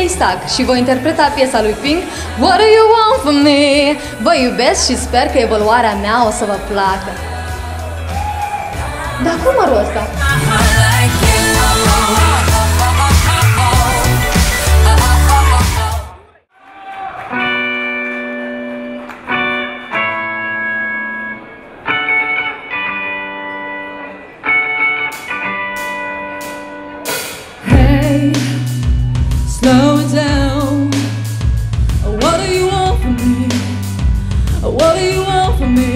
Haystack și voi interpreta piesa lui Pink, What Do You Want From Me? Vă iubesc și sper că evoluarea mea o să vă placă. Dar cum mă ăsta? Slow it down. What do you want from me? What do you want from me?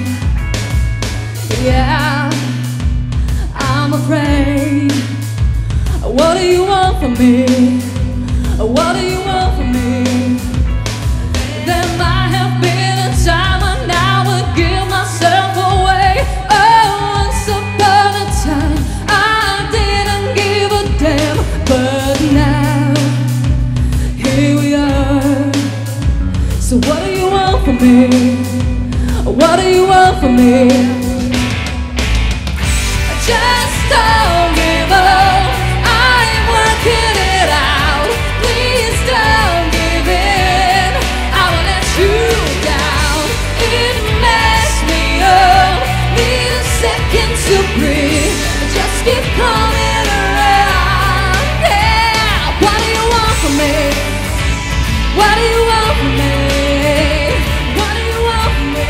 Yeah, I'm afraid. What do you want from me? What do you want from me? There might have been a time when I would give myself away. Oh, once upon a time I didn't give a damn, but now here we are. So what do you want from me? What do you want from me? Just don't give up. I'm working it out. Please don't give in. I won't let you down. It messed me up. Need a second to breathe. Just keep coming around. Yeah. What do you want from me? What do you want from me? What do you want from me?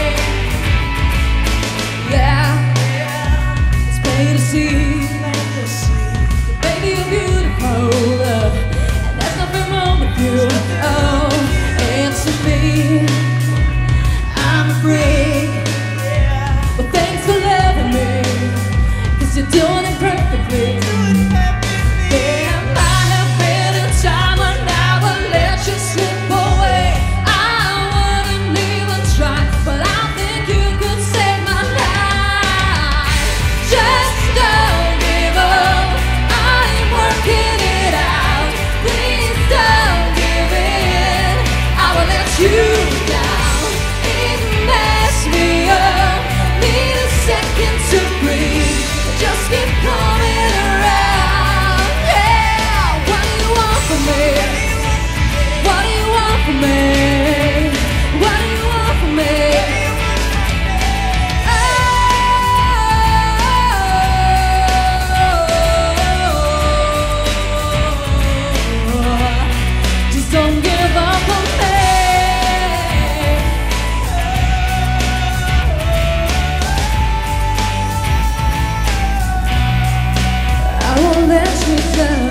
Yeah, it's plain to see. Baby, you're beautiful, and there's nothing wrong with you. Oh, answer me. I'm afraid, but thanks for loving me, 'cause you're doing it perfectly. There might have been a time when I would let you slip away. I wouldn't even try, but I think you could save my life. Just don't give up. I'm working it out. Please don't give in. I will let you down. It messed me up. Need a second to breathe. Just keep coming around. Yeah. What do you want from me? What do you want from me? What do you want from me? Oh, just don't give up on me. I won't let you down.